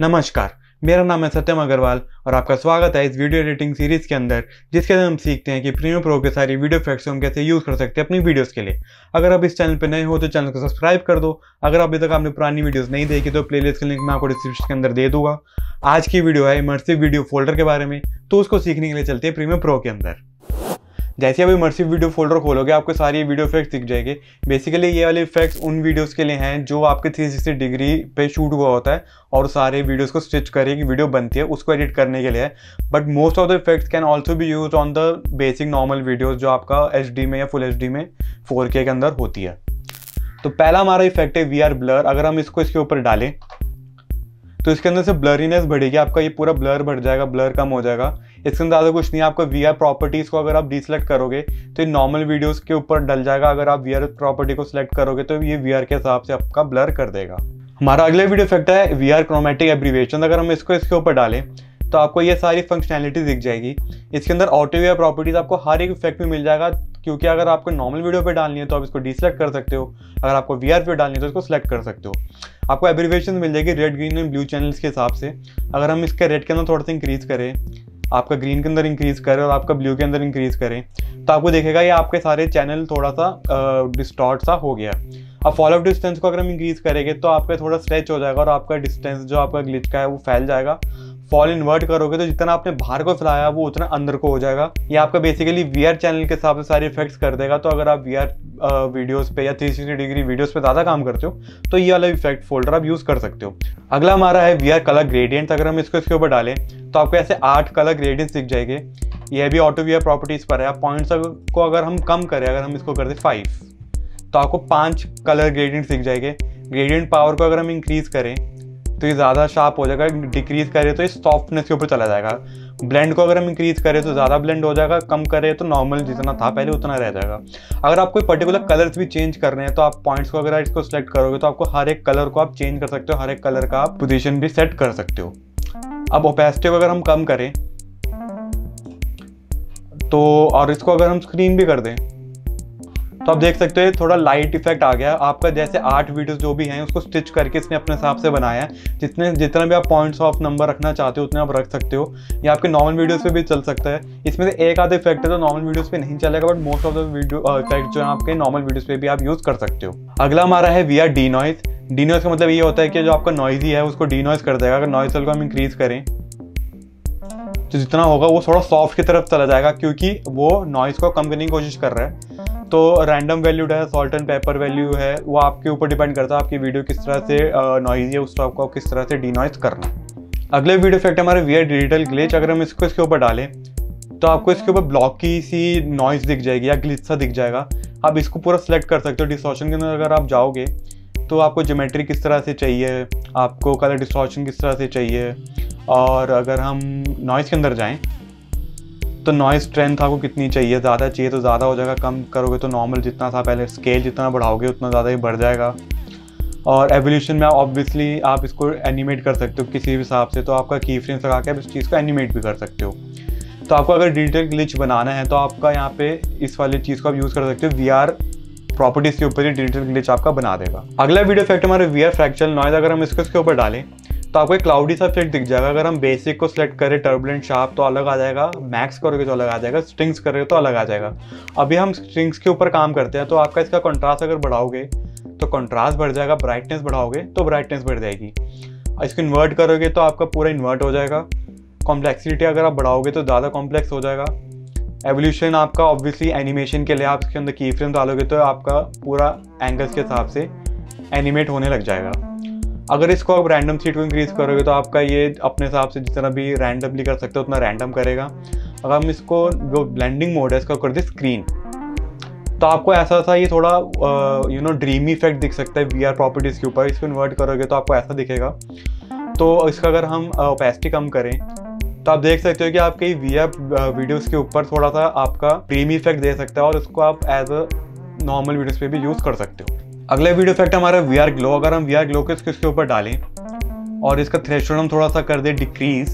नमस्कार, मेरा नाम है सत्यम अग्रवाल और आपका स्वागत है इस वीडियो एडिटिंग सीरीज के अंदर, जिसके अंदर हम सीखते हैं कि प्रीमियर प्रो के सारी वीडियो इफेक्ट्स हम कैसे यूज़ कर सकते हैं अपनी वीडियोस के लिए। अगर आप इस चैनल पर नए हो तो चैनल को सब्सक्राइब कर दो। अगर अभी तक आपने पुरानी वीडियोस नहीं देखी तो प्लेलिस्ट का लिंक मैं आपको डिस्क्रिप्शन के अंदर दे दूंगा। आज की वीडियो है इमर्सिव वीडियो फोल्डर के बारे में, तो उसको सीखने के लिए चलते हैं प्रीमियर प्रो के अंदर। जैसे आप इमर्सिव वीडियो फोल्डर खोलोगे आपको सारी वीडियो इफेक्ट्स दिख जाएंगे। बेसिकली ये वाले इफेक्ट्स उन वीडियोस के लिए हैं जो आपके 360 डिग्री पे शूट हुआ होता है और सारे वीडियोस को स्टिच करके की वीडियो बनती है उसको एडिट करने के लिए है। But most of the effects can also be use on the basic normal videos जो आपका HD में या फुल HD में 4K के अंदर होती है। तो पहला हमारा इफेक्ट है VR ब्लर। अगर हम इसको इसके ऊपर डालें तो इसके अंदर से ब्लरीनेस बढ़ेगी, आपका ये पूरा ब्लर बढ़ जाएगा, ब्लर कम हो जाएगा। इसके अंदर ज़्यादा कुछ नहीं है। आपका VR प्रॉपर्टीज़ को अगर आप डिसलेक्ट करोगे तो ये नॉर्मल वीडियोस के ऊपर डल जाएगा। अगर आप VR प्रॉपर्टी को सिलेक्ट करोगे तो ये VR के हिसाब से आपका ब्लर कर देगा। हमारा अगला वीडियो इफेक्ट है VR क्रोमेटिक एब्रीविएशन। अगर हम इसको इसके ऊपर डालें तो आपको ये सारी फंक्शनैलिटी दिख जाएगी। इसके अंदर ऑटो VR प्रॉपर्टीज़ आपको हर एक इफेक्ट में मिल जाएगा, क्योंकि अगर आपको नॉर्मल वीडियो पे डालनी है तो आप इसको डिसलेक्ट कर सकते हो, अगर आपको VR पे डालनी है तो इसको सिलेक्ट कर सकते हो। आपको एब्रीविएशन मिल जाएगी red, green and blue channels के हिसाब से। अगर हम इसके रेड के अंदर थोड़ा सा इंक्रीज़ करें, आपका ग्रीन के अंदर इंक्रीज़ करें और आपका ब्लू के अंदर इंक्रीज़ करें तो आपको देखेगा ये आपके सारे चैनल थोड़ा सा डिस्टॉर्ट सा हो गया। अब फॉलो अप डिस्टेंस को अगर हम इंक्रीज़ करेंगे तो आपका थोड़ा स्ट्रेच हो जाएगा और आपका डिस्टेंस जो आपका ग्लिच का है वो फैल जाएगा। फॉल इन्वर्ट करोगे तो जितना आपने बाहर को फैलाया वो उतना अंदर को हो जाएगा। ये आपका बेसिकली VR चैनल के हिसाब से सारे इफेक्ट्स कर देगा। तो अगर आप VR वीडियोस पे या 360 डिग्री वीडियोस पे ज़्यादा काम करते हो तो ये वाला इफेक्ट फोल्डर आप यूज़ कर सकते हो। अगला हमारा है VR कलर ग्रेडियंट्स। अगर हम इसको इसके ऊपर डालें तो आपको ऐसे 8 कलर ग्रेडियंट्स दिख जाएंगे। ये भी ऑटो VR प्रॉपर्टीज़ पर है। आप पॉइंट्स को अगर हम कम करें, अगर हम इसको कर दें 5 तो आपको 5 कलर ग्रेडियंट्स दिख जाएंगे। ग्रेडियंट पावर को अगर हम इंक्रीज़ करें तो ये ज़्यादा शार्प हो जाएगा, डिक्रीज़ करें तो ये सॉफ्टनेस के ऊपर चला जाएगा। ब्लेंड को अगर हम इंक्रीज़ करें तो ज़्यादा ब्लेंड हो जाएगा, कम करें तो नॉर्मल जितना था पहले उतना रह जाएगा। अगर आप कोई पर्टिकुलर कलर्स भी चेंज कर रहे हैं तो आप पॉइंट्स को अगर इसको सेलेक्ट करोगे तो आपको हर एक कलर को आप चेंज कर सकते हो, हर एक कलर का आप पोजीशन भी सेट कर सकते हो। अब ओपेसिटी को अगर हम कम करें तो और इसको अगर हम स्क्रीन भी कर दें तो आप देख सकते हो थोड़ा लाइट इफेक्ट आ गया। आपका जैसे 8 वीडियोस जो भी हैं उसको स्टिच करके इसने अपने हिसाब से बनाया है। जितना भी आप पॉइंट्स ऑफ नंबर रखना चाहते हो उतने आप रख सकते हो। ये आपके नॉर्मल वीडियोस पे भी चल सकता है। इसमें से एक आधा इफेक्ट है तो नॉर्मल वीडियोस पे नहीं चलेगा, but most of the video effect जो है आपके नॉर्मल वीडियोस पे भी आप यूज़ कर सकते हो। अगला हमारा है VR डीनॉइज। डीनॉइज का मतलब ये होता है कि जो आपका नॉइजी है उसको डीनॉइज कर देगा। अगर नॉइज लेवल को हम इंक्रीज़ करें तो जितना होगा वो थोड़ा सॉफ्ट की तरफ चला जाएगा, क्योंकि वो नॉइज़ को कम करने की कोशिश कर रहा है। तो रैंडम वैल्यू है, सॉल्ट एंड पेपर वैल्यू है, वो आपके ऊपर डिपेंड करता है आपकी वीडियो किस तरह से नॉइज़ी है, उस टाइप को किस तरह से डीनॉइज करना है। अगले वीडियो इफेक्ट हमारे VR डिजिटल ग्लिच। अगर हम इसको इसके ऊपर डालें तो आपको इसके ऊपर ब्लॉकी सी नॉइज़ दिख जाएगी या ग्लिच सा दिख जाएगा। आप इसको पूरा सेलेक्ट कर सकते हो। डिस्टॉर्शन के अंदर अगर आप जाओगे तो आपको ज्योमेट्री किस तरह से चाहिए, आपको कलर डिस्टॉर्शन किस तरह से चाहिए, और अगर हम नॉइज़ के अंदर जाएं तो नॉइज़ स्ट्रेंथ आपको कितनी चाहिए, ज़्यादा चाहिए तो ज़्यादा हो जाएगा, कम करोगे तो नॉर्मल जितना था पहले, स्केल जितना बढ़ाओगे उतना ज़्यादा ही बढ़ जाएगा। और एवोल्यूशन में ऑब्वियसली आप इसको एनिमेट कर सकते हो किसी भी हिसाब से, तो आपका की फ्रेम्स लगा के आप इस चीज़ को एनिमेट भी कर सकते हो। तो आपको अगर डिजिटल ग्लिच बनाना है तो आपका यहाँ पे इस वाली चीज़ को आप यूज़ कर सकते हो। VR प्रॉपर्टीज़ के ऊपर ही डिजिटल ग्लिच आपका बना देगा। अगला वीडियो इफेक्ट हमारे VR फ्रैक्चरल नॉइज़। अगर हम इसको इसके ऊपर डालें तो आपको एक क्लाउडी सा इफेक्ट दिख जाएगा। अगर हम बेसिक को सिलेक्ट करें, टर्बुलेंट शार्प तो अलग आ जाएगा, मैक्स करोगे तो अलग आ जाएगा, स्ट्रिंग्स करोगे तो अलग आ जाएगा। अभी हम स्ट्रिंग्स के ऊपर काम करते हैं तो आपका इसका कंट्रास्ट अगर बढ़ाओगे तो कंट्रास्ट बढ़ जाएगा, ब्राइटनेस बढ़ाओगे तो ब्राइटनेस बढ़ जाएगी। इसको इन्वर्ट करोगे तो आपका पूरा इन्वर्ट हो जाएगा। कॉम्प्लेक्सिटी अगर आप बढ़ाओगे तो ज़्यादा कॉम्प्लेक्स हो जाएगा। एवोल्यूशन आपका ऑब्वियसली एनिमेशन के लिए आप इसके अंदर की फ्रेम डालोगे तो आपका पूरा एंगल्स के हिसाब से एनिमेट होने लग जाएगा। अगर इसको आप रैंडम सीट को इंक्रीज़ करोगे तो आपका ये अपने हिसाब से जितना भी रैंडमली कर सकते हो उतना रैंडम करेगा। अगर हम इसको जो ब्लेंडिंग मोड है इसका कर दे स्क्रीन तो आपको ऐसा सा ये थोड़ा ड्रीमी इफेक्ट दिख सकता है VR प्रॉपर्टीज़ के ऊपर। इसको इन्वर्ट करोगे तो आपको ऐसा दिखेगा। तो इसका अगर हम ओपेसिटी कम करें तो आप देख सकते हो कि आपके VR वीडियोज़ के ऊपर थोड़ा सा आपका ड्रीमी इफेक्ट दे सकता है और इसको आप एज अ नॉर्मल वीडियोज़ पे भी यूज़ कर सकते हो। अगला वीडियो इफेक्ट हमारा VR ग्लो। अगर हम VR ग्लो को इसके ऊपर डालें और इसका थ्रेशोल्ड हम थोड़ा सा कर दें डिक्रीज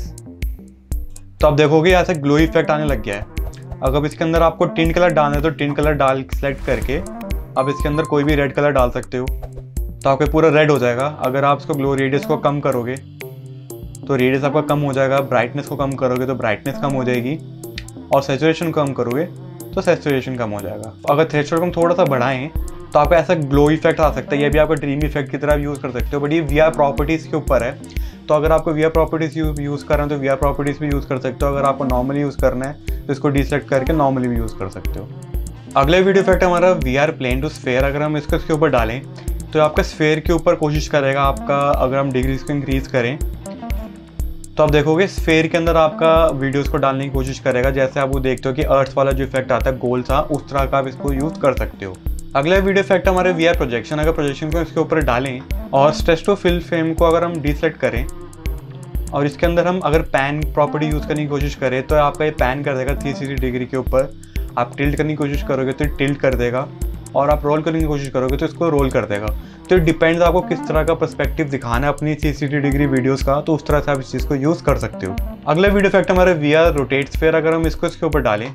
तो आप देखोगे ऐसा ग्लो इफेक्ट आने लग गया है। अगर इसके अंदर आपको टिंट कलर डालना है तो टिंट कलर डाल सेलेक्ट करके आप इसके अंदर कोई भी रेड कलर डाल सकते हो तो आपका पूरा रेड हो जाएगा। अगर आप इसको ग्लो रेडियस को कम करोगे तो रेडियस आपका कम हो जाएगा, ब्राइटनेस को कम करोगे तो ब्राइटनेस कम हो जाएगी, और सैचुरेशन कम करोगे तो सैचुरेशन कम हो जाएगा। अगर थ्रेशोल्ड को हम थोड़ा सा बढ़ाएं तो आपका ऐसा ग्लो इफेक्ट आ सकता है, ये भी आपका ड्रीम इफेक्ट की तरह यूज़ कर सकते हो, बट ये VR प्रॉपर्टीज़ के ऊपर है। तो अगर आपको VR प्रॉपर्टीज़ यूज़ करना है तो VR प्रॉपर्टीज़ भी यूज़ कर सकते हो, अगर आपको नॉर्मली यूज़ करना है तो इसको डिसेलेक्ट करके नॉर्मली भी यूज़ कर सकते हो। अगले वीडियो इफेक्ट हमारा VR प्लेन टू स्फेयर। अगर हम इसके ऊपर डालें तो आपका स्फेयर के ऊपर कोशिश करेगा आपका, अगर हम डिग्रीज को इंक्रीज़ करें तो आप देखोगे स्फेयर के अंदर आपका वीडियोस को डालने की कोशिश करेगा। जैसे आप वो देखते हो कि अर्थ वाला जो इफेक्ट आता है गोल सा, उस तरह का आप इसको यूज़ कर सकते हो। अगला वीडियो इफेक्ट हमारे VR प्रोजेक्शन। अगर प्रोजेक्शन को इसके ऊपर डालें और स्ट्रेच टू फिल फ्रेम को अगर हम डिसेलेक्ट करें और इसके अंदर हम अगर पैन प्रॉपर्टी यूज़ करने की कोशिश करें तो आपका ये पैन कर देगा 360 डिग्री के ऊपर। आप टिल्ट करने की कोशिश करोगे तो टिल्ट कर देगा, और आप रोल करने की कोशिश करोगे तो इसको रोल कर देगा। तो इट डिपेंड्स आपको किस तरह का पर्सपेक्टिव दिखाना है अपनी 360 डिग्री वीडियोस का, तो उस तरह से आप इस चीज़ को यूज़ कर सकते हो। अगला वीडियो इफेक्ट हमारे VR रोटेट स्फेयर। अगर हम इसको इसके ऊपर डालें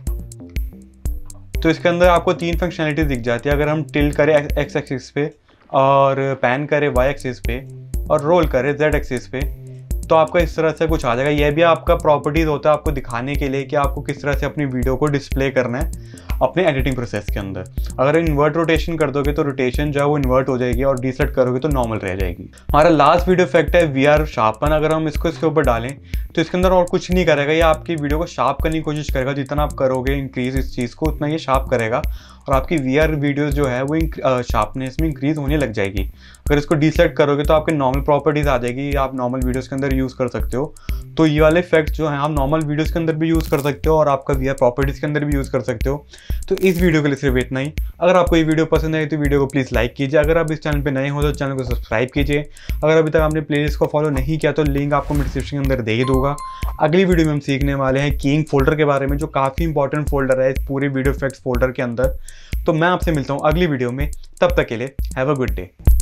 तो इसके अंदर आपको 3 फंक्शनैलिटी दिख जाती है। अगर हम टिल्ट करें X एक्सिस पे, और पैन करें Y एक्सिस पे, और रोल करें Z एक्सिस पे, तो आपका इस तरह से कुछ आ जाएगा। यह भी आपका प्रॉपर्टीज़ होता है आपको दिखाने के लिए कि आपको किस तरह से अपनी वीडियो को डिस्प्ले करना है अपने एडिटिंग प्रोसेस के अंदर। अगर इन्वर्ट रोटेशन कर दोगे तो रोटेशन जो है वो इन्वर्ट हो जाएगी, और डिसेलेक्ट करोगे तो नॉर्मल रह जाएगी। हमारा लास्ट वीडियो इफेक्ट है VR शार्पन। अगर हम इसको इसके ऊपर डालें तो इसके अंदर और कुछ नहीं करेगा, ये आपकी वीडियो को शार्प करने की कोशिश करेगा। जितना आप करोगे इंक्रीज इस चीज़ को, उतना ये शार्प करेगा, और आपकी VR वीडियोस जो है वो शार्पनेस में इंक्रीज होने लग जाएगी। अगर इसको डिसेलेक्ट करोगे तो आपके नॉर्मल प्रॉपर्टीज़ आ जाएगी, आप नॉर्मल वीडियोस के अंदर यूज़ कर सकते हो। तो ये वाले इफेक्ट जो है आप नॉर्मल वीडियोस के अंदर भी यूज़ कर सकते हो, और आपका VR प्रॉपर्टीज़ के अंदर भी यूज़ कर सकते हो। तो इस वीडियो के लिए सिर्फ इतना ही। अगर आपको ये वीडियो पसंद आई तो वीडियो को प्लीज़ लाइक कीजिए। अगर आप इस चैनल पे नए हो तो चैनल को सब्सक्राइब कीजिए। अगर अभी तक आपने प्लेलिस्ट को फॉलो नहीं किया तो लिंक आपको मैं डिस्क्रिप्शन के अंदर दे ही दूंगा। अगली वीडियो में हम सीखने वाले हैं कीइंग फोल्डर के बारे में, जो काफ़ी इंपॉर्टेंट फोल्डर है इस पूरे वीडियो इफेक्ट्स फोल्डर के अंदर। तो मैं आपसे मिलता हूँ अगली वीडियो में, तब तक के लिए हैव अ गुड डे।